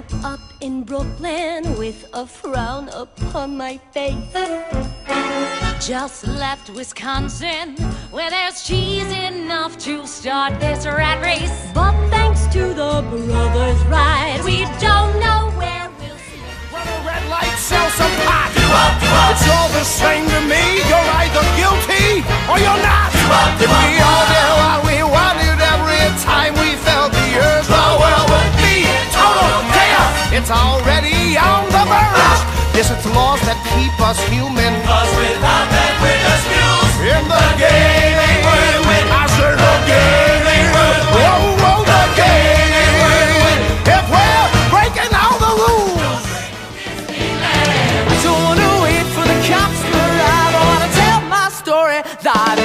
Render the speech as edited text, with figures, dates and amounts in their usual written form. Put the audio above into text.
woke up in Brooklyn with a frown upon my face. Just left Wisconsin, where there's cheese enough to start this rat race. But thanks to the brothers' ride, we don't know where we'll see. Run a red light, sell some pot. It's all the same to me. You're either guilty or you're not. If we all did what we wanted every time we felt the earth, the world would be total chaos. It's already on the verge. Yes, it's laws that keep us human. 'Cause without that we're just mules. In the game ain't worth it. I said the game ain't worth it. Whoa, whoa, the game ain't worth it. If we're breaking all the rules. I don't wanna wait for the cops to arrive. I wanna tell my story that